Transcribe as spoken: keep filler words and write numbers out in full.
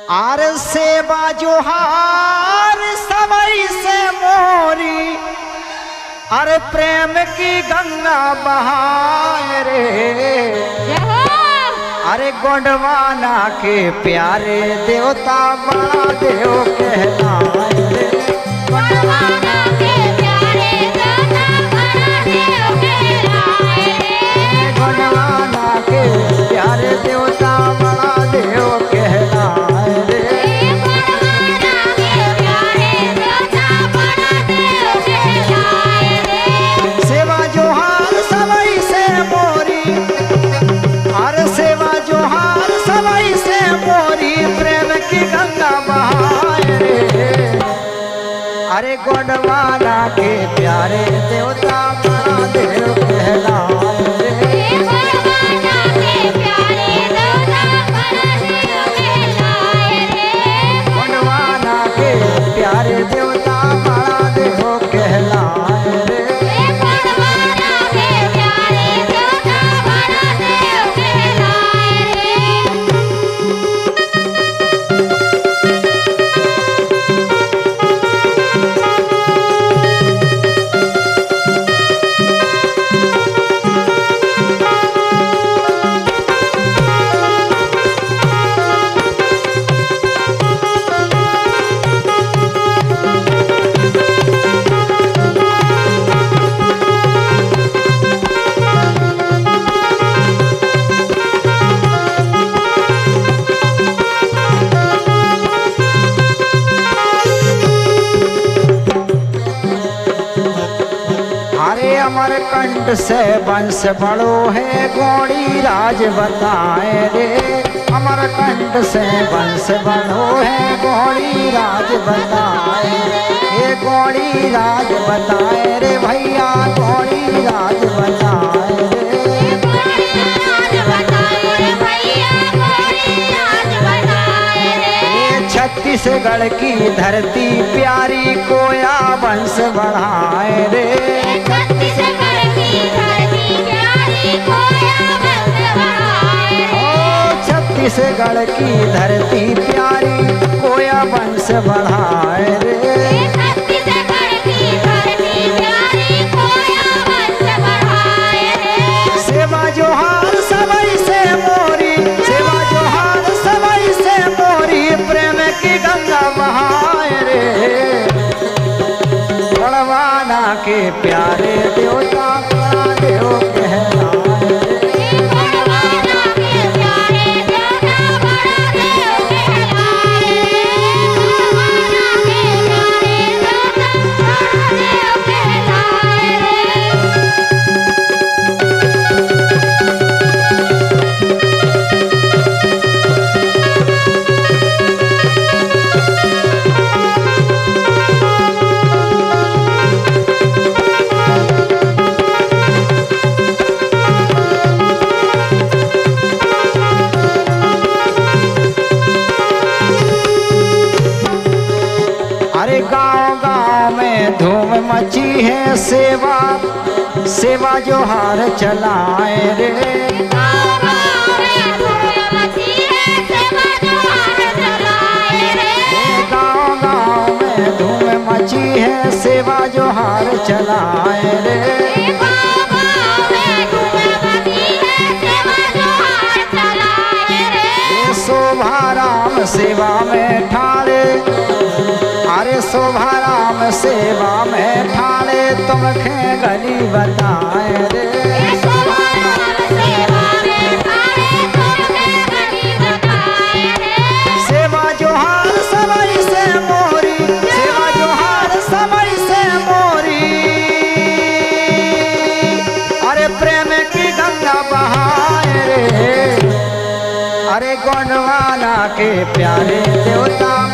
आर सेवा जोहार समय से मोरी, अरे प्रेम की गंगा बहाए रे। अरे गोंडवाना के प्यारे देवता बड़ा देव कहलाए रे। गोंडवाना के प्यारे देवता बड़ा देव कहलाए रे। गोंडवाना के प्यारे देवता बड़ा देव कहलाए रे। गोंडवाना के प्यारे देवता बड़ा देव कहलाए रे। सेवा जोहार समय से मोरी, अरे सेवा जोहार समय से मोरी, प्रेम की गंगा बहाए रे। अरे गोंडवाना के प्यारे देवता बड़ा देव कहलाए रे। गोंडवाना के प्यारे देवता बड़ा देव कहलाए रे। गोंडवाना के प्यारे देवता बड़ा देव कहलाए रे। गोंडवाना के प्यारे देवता बड़ा देव कहलाए रे। अरे अमरकंट से वंश बड़ो है गौड़ी राज बताए रे। अमरकंट से वंश बड़ो है गौड़ी राज बताए रे। ये गौड़ी राज बताए रे भैया, गौड़ी राज बताए रे। राज बताए रे भैया, गोरी राज बताए रे। ये छत्तीसगढ़ की धरती प्यारी, कोया वंश बढ़ाए रे। छत्तीसगढ़ की धरती प्यारी, कोया वंश बढ़ाए रे। ओ छत्तीसगढ़ की धरती प्यारी, कोया वंश बढ़ाए रे। छत्तीसगढ़ की धरती प्यारी, कोया वंश बढ़ाए रे। सेवा जोहार समय से मोरी, सेवा जोहार समय से मोरी, प्रेम की गंगा बहाए रे। गोंडवाना के प्यारे देवता बड़ा देव कहलाए रे। गोंडवाना के प्यारे देवता बड़ा देव कहलाए रे। गोंडवाना के प्यारे देवता बड़ा देव कहलाए रे। अरे गांव गांव में धूम मची है, सेवा सेवा जोहार चलाए रे। गाँव गाँव में धूम मची है, सेवा जोहार चलाए रे। गांव गांव में धूम मची है, सेवा जोहार चलाए रे। गाँव गाँव में धूम मची है, सेवा जोहार चलाए रे। ये शोभा राम सेवा में ठाड़े, अरे शोभा राम सेवा में ठाड़े, तुम खे गली बताए रे। शोभा राम सेवा में ठाड़े, तुमके गली बताए रे। सेवा जोहार समय से मोरी, सेवा जोहार समय से मोरी, अरे प्रेम की गंगा बहाए रे। अरे गोंडवाना के प्यारे देवता